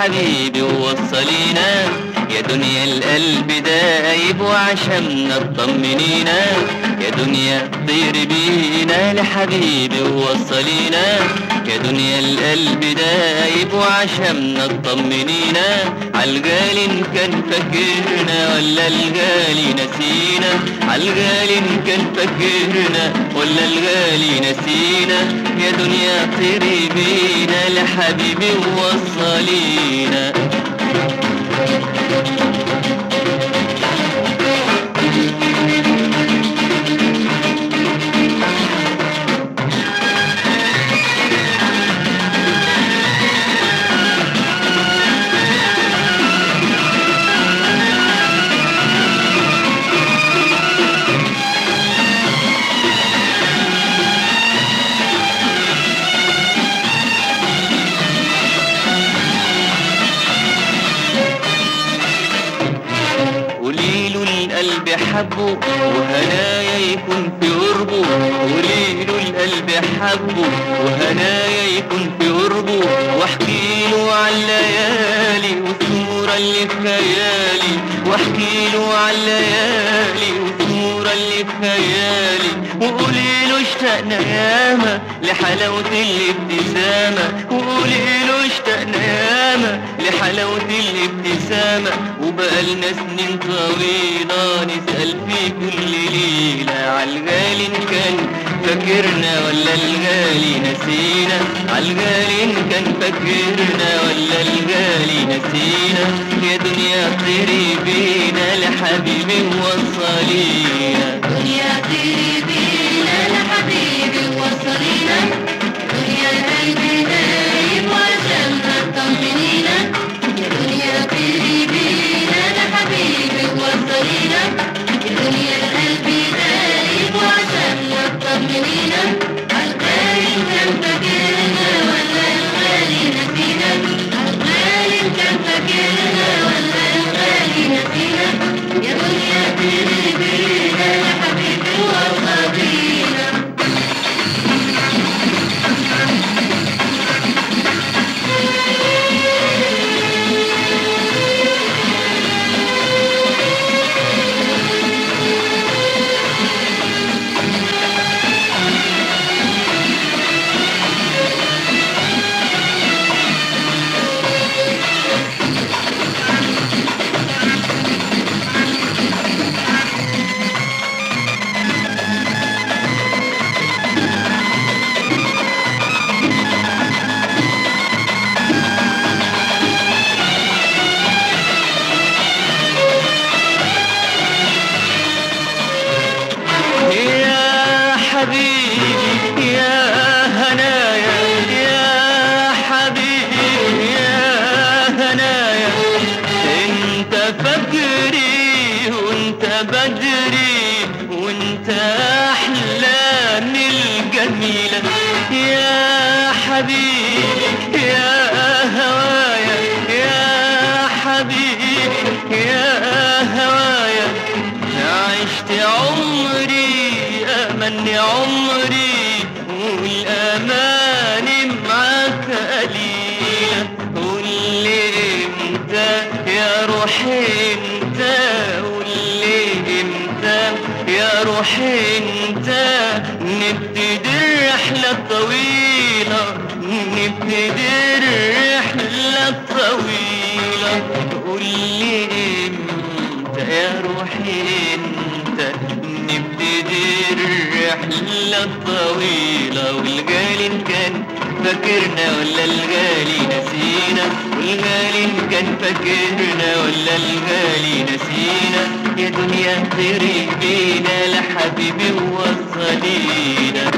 لحبيبي ووصلينا، يا دنيا القلب دايب وعشمنا اطمنينا، يا دنيا طير بينا لحبيبي ووصلينا، يا دنيا القلب دايب وعشمنا اطمنينا، عالغالي إن كان فاكرنا ولا الغالي نسينا، عالغالي إن كان فاكرنا ولا الغالي نسينا، يا دنيا طيري بينا لحبيبي ووصلينا. القلب حبه وهنايا يكون في قربه، قوليله القلب حبه وهنايا يكون في قربه، واحكيله عالليالي والصورة اللي في خيالي، واحكيله عالليالي والصورة اللي في خيالي، وقوليله اشتقنا ياما لحلاوة الابتسامة، وقوليله اشتقنا ياما لحلاوة الابتسامة، وبقالنا سنين طويلة نسأل في كل ليلة عالغالي إن كان فاكرنا ولا الغالي نسينا، عالغالي إن كان فاكرنا ولا الغالي نسينا، يا دنيا طيري بينا لحبيبي ووصلينا، دنيا طيري بينا لحبيبي ووصلينا، دنيا قلبي دايب وعشمنا اطمنينا، يا دنيا طيري بينا لحبيبي ووصلينا، يا دنيا قلبي دايب وعشمنا اطمنينا، عالغالي إن كان فاكرنا ولا الغالي نسينا، عالغالي إن كان فاكرنا ولا الغالي نسينا، يا دنيا طيري بينا لحبيبي ووصلينا. حبيبي يا هنايا يا حبيبي يا هنايا، انت فجري وانت بدري وانت احلامي الجميلة، يا حبيبي يا هوايا يا حبيبي يا هوايا، عشت عمري أمني عمري والأماني معاك قليلة، قولي امتى يا روحي انت، قولي امتى يا روحي انت، نبتدي الرحلة الطويلة، نبتدي الرحلة الطويلة، قولي امتى يا روحي انت، نبتدي الرحلة الطويلة، والغالي إن كان فاكرنا ولا الغالي نسينا، والغالي إن كان فاكرنا ولا الغالي نسينا، يا دنيا طيري بينا لحبيبي ووصلينا.